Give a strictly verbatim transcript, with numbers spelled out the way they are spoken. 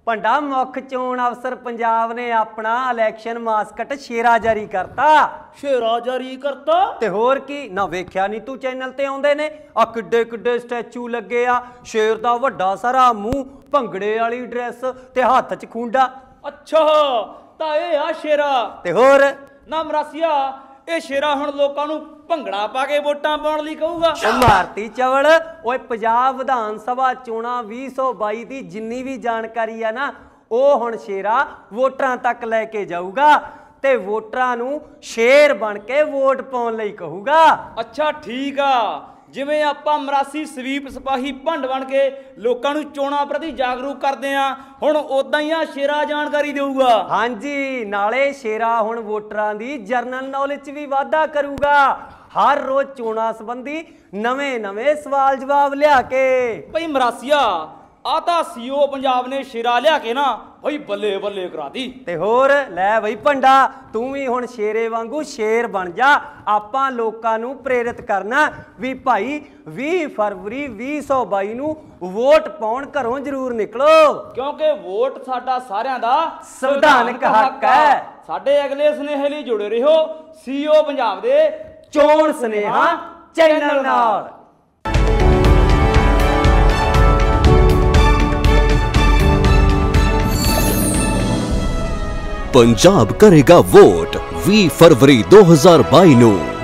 ਭੰਡਾ ਮੁੱਖ ਚੋਣ ਅਫਸਰ ਪੰਜਾਬ ਨੇ ਆਪਣਾ ਇਲੈਕਸ਼ਨ ਮਾਸਕਟ ਸ਼ੇਰਾ ਜਾਰੀ ਕਰਤਾ। ਸ਼ੇਰਾ ਜਾਰੀ करता ਤੇ ਹੋਰ ਕੀ ਨਾ ਵੇਖਿਆ ਨਹੀਂ ਤੂੰ ਚੈਨਲ ਤੇ ਆਉਂਦੇ ਨੇ ਆ ਕਿੱਡੇ ਕਿੱਡੇ ਸਟੈਚੂ ਲੱਗੇ ਆ, ਸ਼ੇਰ ਦਾ ਵੱਡਾ ਸਾਰਾ ਮੂੰਹ, ਭੰਗੜੇ ਵਾਲੀ ਡਰੈਸ ਤੇ ਹੱਥ 'ਚ ਖੁੰਡਾ। अच्छा ਤਾਂ ਇਹ ਆ ਸ਼ੇਰਾ ਤੇ ਹੋਰ ਨਾ ਮਰਾਸੀਆ ਇਹ ਸ਼ੇਰਾ ਹੁਣ ਲੋਕਾਂ ਨੂੰ ਭੰਗੜਾ ਪਾ ਕੇ ਵੋਟਾਂ ਪਾਉਣ ਲਈ ਕਹੂਗਾ। ਭਾਰਤੀ ਚਵਲ ਓਏ ਪੰਜਾਬ ਵਿਧਾਨ ਸਭਾ ਚੋਣਾਂ ਵੀਹ ਸੌ ਬਾਈ ਦੀ ਜਿੰਨੀ ਵੀ ਜਾਣਕਾਰੀ ਆ ਨਾ ਉਹ ਹੁਣ ਸ਼ੇਰਾ ਵੋਟਰਾਂ ਤੱਕ ਲੈ ਕੇ ਜਾਊਗਾ ਤੇ ਵੋਟਰਾਂ ਨੂੰ ਸ਼ੇਰ ਬਣ ਕੇ ਵੋਟ ਪਾਉਣ ਲਈ ਕਹੂਗਾ। ਅੱਛਾ ਠੀਕ ਆ, ਜਿਵੇਂ ਆਪਾਂ ਮਰਾਸੀ ਸਵੀਪ ਸਿਪਾਹੀ ਭੰਡ ਬਣ ਕੇ ਲੋਕਾਂ ਨੂੰ ਚੋਣਾਂ ਪ੍ਰਤੀ ਜਾਗਰੂਕ ਕਰਦੇ ਆ, ਹੁਣ ਉਦਾਂ ਹੀ ਆ ਸ਼ੇਰਾ ਜਾਣਕਾਰੀ ਦੇਊਗਾ। ਹਾਂਜੀ, ਨਾਲੇ ਸ਼ੇਰਾ ਹੁਣ ਵੋਟਰਾਂ ਦੀ ਜਰਨਲ ਨੌਲੇਜ 'ਚ ਵੀ ਵਾਧਾ ਕਰੂਗਾ। ਹਰ ਰੋਜ਼ ਚੋਣਾਂ ਸੰਬੰਧੀ ਨਵੇਂ ਨਵੇਂ ਸਵਾਲ ਜਵਾਬ ਲਿਆ ਕੇ। ਭਈ ਮਰਾਸੀਆ ਆ ਤਾਂ ਸੀਓ ਪੰਜਾਬ ਨੇ ਸ਼ੇਰਾ ਲਿਆ ਕੇ ਨਾ ਭਈ ਬੱਲੇ ਬੱਲੇ ਕਰਾਤੀ। ਤੇ ਹੋਰ ਲੈ ਬਈ ਭੰਡਾ, ਤੂੰ ਵੀ ਹੁਣ ਸ਼ੇਰੇ ਵਾਂਗੂ ਸ਼ੇਰ ਬਣ ਜਾ। ਆਪਾਂ ਲੋਕਾਂ ਨੂੰ ਪ੍ਰੇਰਿਤ ਕਰਨਾ ਵੀ ਭਾਈ ਵੀਹ ਫਰਵਰੀ ਵੀਹ ਸੌ ਬਾਈ ਨੂੰ ਵੋਟ ਪਾਉਣ ਘਰੋਂ ਜ਼ਰੂਰ ਨਿਕਲੋ, ਕਿਉਂਕਿ ਵੋਟ ਸਾਡਾ ਸਾਰਿਆਂ ਦਾ ਸੰਵਿਧਾਨਕ ਹੱਕ ਹੈ। ਸਾਡੇ ਅਗਲੇ ਸੁਨੇਹੇ ਲਈ ਜੁੜੇ ਰਹੋ ਸੀਓ ਪੰਜਾਬ ਦੇ ਚੋਣ ਸੁਨੇਹਾ ਚੈਨਲ ਨਾਲ। पंजाब करेगा वोट बीस फरवरी दो हज़ार बाईस नूं।